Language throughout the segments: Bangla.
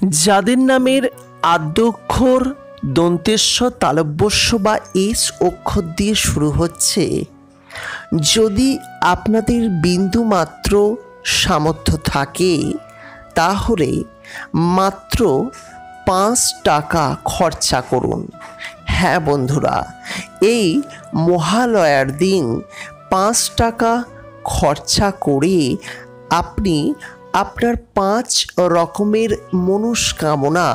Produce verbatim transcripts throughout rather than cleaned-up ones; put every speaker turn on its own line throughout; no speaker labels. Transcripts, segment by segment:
যাদের নামের আদ্যক্ষর দন্তেশ্ব তালব্যস্য বা এস অক্ষর দিয়ে শুরু হচ্ছে, যদি আপনাদের বিন্দু মাত্র সামর্থ্য থাকে তাহলে মাত্র পাঁচ টাকা খরচা করুন। হ্যাঁ বন্ধুরা, এই মহালয়ার দিন পাঁচ টাকা খরচা করে আপনি আপনার পাঁচ রকমের মনস্কামনা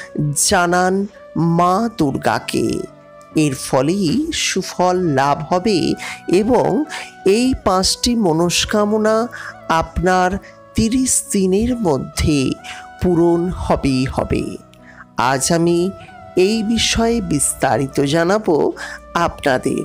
জানান মা দুর্গাকে। এর ফলেই সুফল লাভ হবে এবং এই পাঁচটি মনস্কামনা আপনার তিরিশ দিনের মধ্যে পূরণ হবেই হবে। আজ আমি এই বিষয়ে বিস্তারিত জানাবো আপনাদের।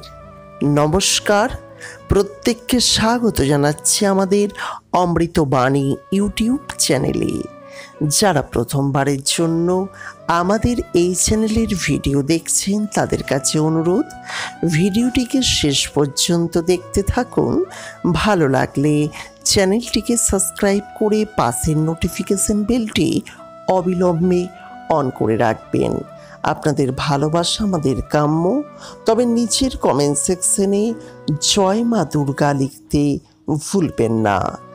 নমস্কার, প্রত্যেককে স্বাগত জানাচ্ছি আমাদের অমৃতবাণী ইউটিউব চ্যানেলে। যারা প্রথমবারের জন্য আমাদের এই চ্যানেলের ভিডিও দেখছেন তাদের কাছে অনুরোধ, ভিডিওটিকে শেষ পর্যন্ত দেখতে থাকুন। ভালো লাগলে চ্যানেলটিকে সাবস্ক্রাইব করে পাশের নোটিফিকেশন বেলটি অবিলম্বে অন করে রাখবেন। আপনাদের ভালোবাসা আমাদের কাম্য, তবে নিচের কমেন্ট সেকশনে জয় মা দুর্গা লিখতে ভুলবেন না।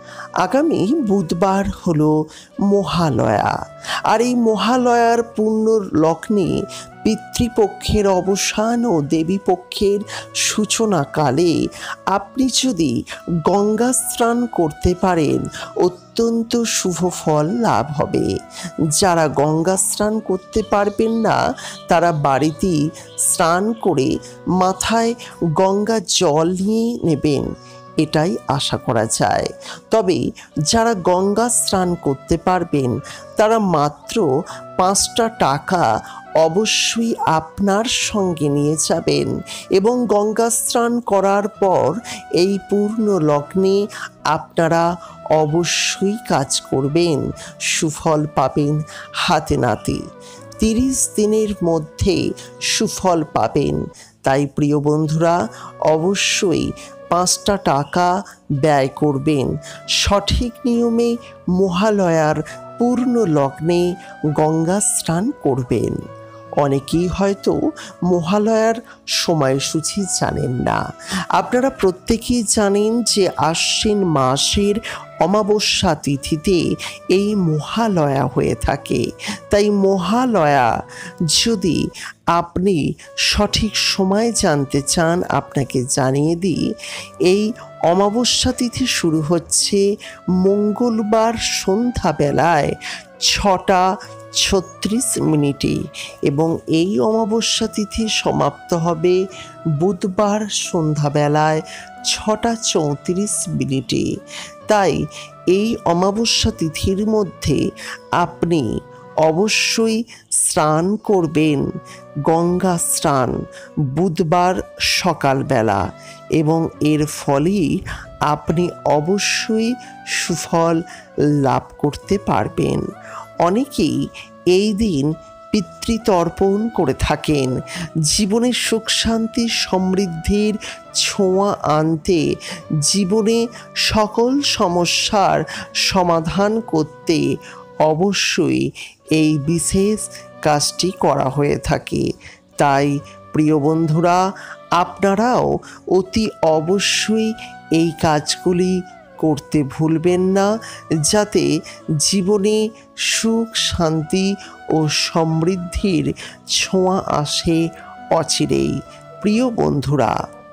আগামী বুধবার হলো মহালয়া, আর এই মহালয়ার পূর্ণ লগ্নে পিতৃপক্ষের অবসান ও দেবীপক্ষের সূচনাকালে আপনি যদি গঙ্গা স্নান করতে পারেন অত্যন্ত শুভ ফল লাভ হবে। যারা গঙ্গা স্নান করতে পারবেন না তারা বাড়িতেই স্নান করে মাথায় গঙ্গা জল নিয়ে নেবেন, এটাই আশা করা যায়। তবে যারা গঙ্গা স্নান করতে পারবেন তারা মাত্র পাঁচটা টাকা অবশ্যই আপনার সঙ্গে নিয়ে যাবেন এবং গঙ্গা স্নান করার পর এই পূর্ণ লগ্নে আপনারা অবশ্যই কাজ করবেন, সুফল পাবেন হাতে নাতে। তিরিশ দিনের মধ্যে সুফল পাবেন। তাই প্রিয় বন্ধুরা, অবশ্যই পাঁচটা টাকা ব্যয় করবেন। সঠিক নিয়মে মহালয়ার পূর্ণ লগ্নে গঙ্গা স্নান করবেন। অনেকেই হয়তো মহালয়ার সময়সূচি জানেন না। আপনারা প্রত্যেকেই জানেন যে আশ্বিন মাসের অমাবস্যা তিথিতে এই মহালয়া হয়ে থাকে। তাই মহালয়া যদি আপনি সঠিক সময় জানতে চান, আপনাকে জানিয়ে দিই, এই অমাবস্যা তিথি শুরু হচ্ছে মঙ্গলবার সন্ধ্যাবেলায় ছটা ছত্রিশ মিনিটে এবং এই অমাবস্যা তিথি সমাপ্ত হবে বুধবার সন্ধ্যাবেলায় ছটা চৌত্রিশ মিনিটে। তাই এই অমাবস্যা তিথির মধ্যে আপনি অবশ্যই স্নান করবেন, গঙ্গা স্নান, বুধবার সকালবেলা, এবং এর ফলেই আপনি অবশ্যই সুফল লাভ করতে পারবেন। অনেকেই এই দিন পিতৃতর্পণ করে থাকেন। জীবনে সুখ শান্তি সমৃদ্ধির ছোঁয়া আনতে, জীবনে সকল সমস্যার সমাধান করতে অবশ্যই এই বিশেষ কাজটি করা হয়ে থাকে। তাই প্রিয় বন্ধুরা, আপনারাও অতি অবশ্যই এই কাজগুলি করতে ভুলবেন না, যাতে জীবনে সুখ শান্তি ও সমৃদ্ধির ছোঁয়া আসে অচিরেই। প্রিয় বন্ধুরা,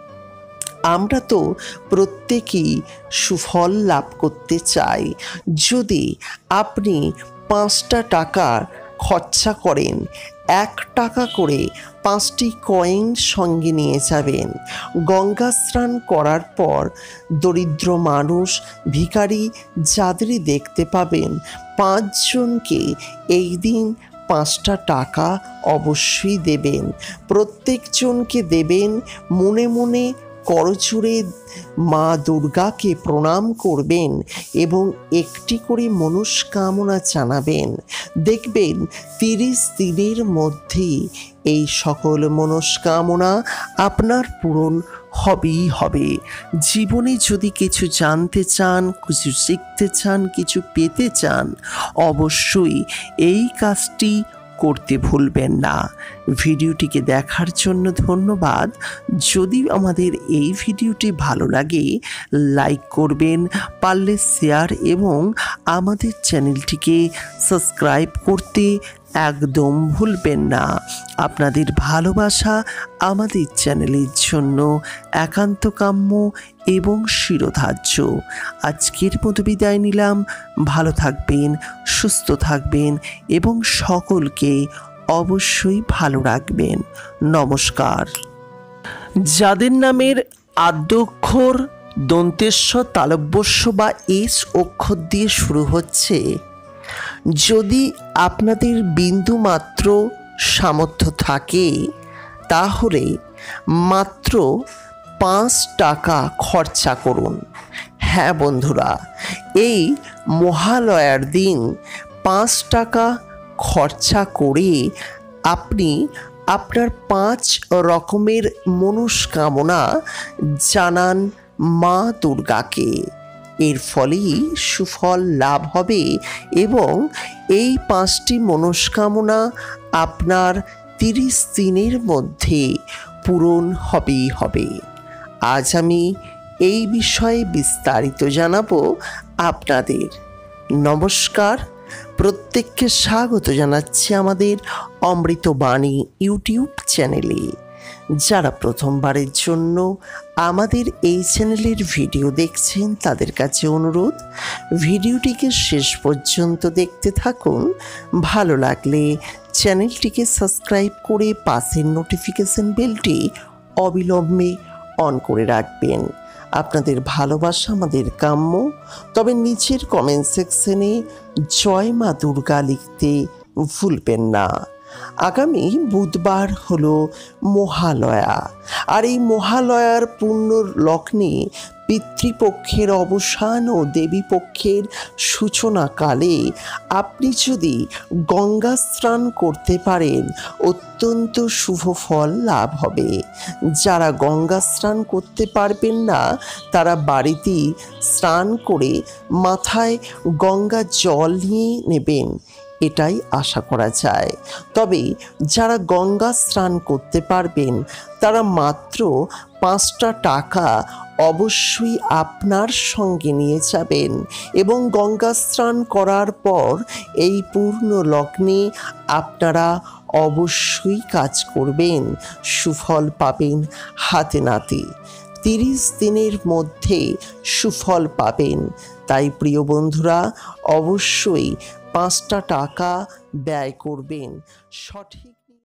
আমরা তো প্রত্যেকেই সুফল লাভ করতে চাই। যদি আপনি পাঁচটা টাকা খরচা করেন, এক টাকা করে পাঁচটি কয়েন সঙ্গে নিয়ে যাবেন। গঙ্গা স্নান করার পর দরিদ্র মানুষ, ভিখারি যাদেরই দেখতে পাবেন, পাঁচজনকে এই দিন পাঁচটা টাকা অবশ্যই দেবেন। প্রত্যেকজনকে দেবেন, মনে মনে করজোড়ে মা দুর্গাকে প্রণাম করবেন এবং একটি করে মনস্কামনা জানাবেন। দেখবেন তিরিশ দিনের মধ্যেই এই সকল মনস্কামনা আপনার পূরণ হবেই হবে। জীবনে যদি কিছু জানতে চান, কিছু শিখতে চান, কিছু পেতে চান, অবশ্যই এই কাজটি করতে ভুলবেন না। ভিডিওটিকে দেখার জন্য ধন্যবাদ। যদি আমাদের এই ভিডিওটি ভালো লাগে লাইক করবেন, পারলে শেয়ার এবং আমাদের চ্যানেলটিকে সাবস্ক্রাইব করতে একদম ভুলবেন না। আপনাদের ভালোবাসা আমাদের চ্যানেলের জন্য একান্ত কাম্য এবং শিরোধার্য। আজকের মতো বিদায় নিলাম। ভালো থাকবেন, সুস্থ থাকবেন এবং সকলকে অবশ্যই ভালো রাখবেন। নমস্কার। যাদের নামের আদ্যক্ষর দন্তেশ্ব তালব্যস্য বা এস অক্ষর দিয়ে শুরু হচ্ছে, যদি আপনাদের বিন্দু মাত্র সামর্থ্য থাকে তাহলে মাত্র পাঁচ টাকা খরচা করুন। হ্যাঁ বন্ধুরা, এই মহালয়ার দিন পাঁচ টাকা খরচা করে আপনি আপনার পাঁচ রকমের মনস্কামনা জানান মা দুর্গাকে। এর ফলেই সুফল লাভ হবে এবং এই পাঁচটি মনস্কামনা আপনার তিরিশ দিনের মধ্যে পূরণ হবেই হবে। আজ আমি এই বিষয়ে বিস্তারিত জানাবো আপনাদের। নমস্কার, প্রত্যেককে স্বাগত জানাচ্ছি আমাদের অমৃতবাণী ইউটিউব চ্যানেলে। যারা প্রথমবারের জন্য আমাদের এই চ্যানেলের ভিডিও দেখছেন তাদের কাছে অনুরোধ, ভিডিওটিকে শেষ পর্যন্ত দেখতে থাকুন। ভালো লাগলে চ্যানেলটিকে সাবস্ক্রাইব করে পাশের নোটিফিকেশন বেলটি অবিলম্বে অন করে রাখবেন। আপনাদের ভালোবাসা আমাদের কাম্য। তবে নিচের কমেন্ট সেকশনে জয় মা দুর্গা লিখতে ভুলবেন না। আগামী বুধবার হলো মহালয়া, আর এই মহালয়ার পূর্ণ লগ্নে পিতৃপক্ষের অবসান ও দেবীপক্ষের সূচনাকালে আপনি যদি গঙ্গা স্নান করতে পারেন অত্যন্ত শুভ ফল লাভ হবে। যারা গঙ্গা স্নান করতে পারবেন না তারা বাড়িতেই স্নান করে মাথায় গঙ্গা জল নিয়ে নেবেন, এটাই আশা করা যায়। তবে যারা গঙ্গা স্নান করতে পারবেন তারা মাত্র পাঁচটা টাকা অবশ্যই আপনার সঙ্গে নিয়ে যাবেন এবং গঙ্গা স্নান করার পর এই পূর্ণ লগ্নে আপনারা অবশ্যই কাজ করবেন, সুফল পাবেন হাতে নাতে। তিরিশ দিনের মধ্যে সুফল পাবেন। তাই প্রিয় বন্ধুরা, অবশ্যই পাঁচটা টাকা ব্যয় করবেন। সঠিক